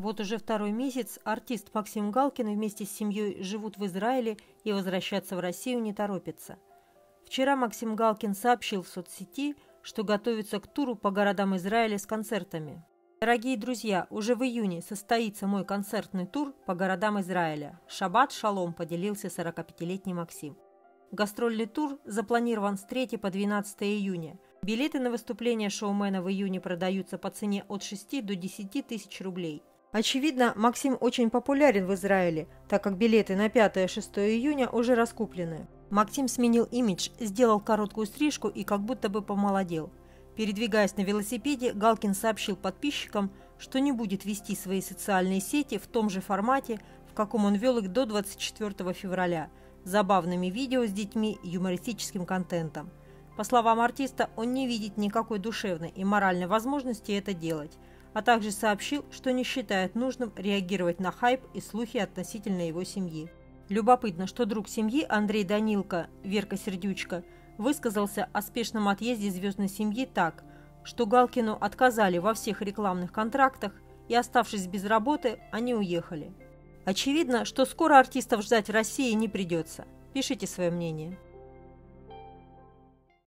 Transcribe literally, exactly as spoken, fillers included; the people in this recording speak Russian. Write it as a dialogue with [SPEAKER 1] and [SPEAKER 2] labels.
[SPEAKER 1] Вот уже второй месяц артист Максим Галкин вместе с семьей живут в Израиле и возвращаться в Россию не торопится. Вчера Максим Галкин сообщил в соцсети, что готовится к туру по городам Израиля с концертами. Дорогие друзья, уже в июне состоится мой концертный тур по городам Израиля. Шаббат шалом, поделился сорокапятилетний Максим. Гастрольный тур запланирован с третьего по двенадцатое июня. Билеты на выступление шоумена в июне продаются по цене от шести до десяти тысяч рублей. Очевидно, Максим очень популярен в Израиле, так как билеты на пятое-шестое июня уже раскуплены. Максим сменил имидж, сделал короткую стрижку и как будто бы помолодел. Передвигаясь на велосипеде, Галкин сообщил подписчикам, что не будет вести свои социальные сети в том же формате, в каком он вел их до двадцать четвёртого февраля, забавными видео с детьми и юмористическим контентом. По словам артиста, он не видит никакой душевной и моральной возможности это делать, а также сообщил, что не считает нужным реагировать на хайп и слухи относительно его семьи. Любопытно, что друг семьи Андрей Данилко, Верка Сердючка, высказался о спешном отъезде звездной семьи так, что Галкину отказали во всех рекламных контрактах и, оставшись без работы, они уехали. Очевидно, что скоро артистов ждать в России не придется. Пишите свое мнение.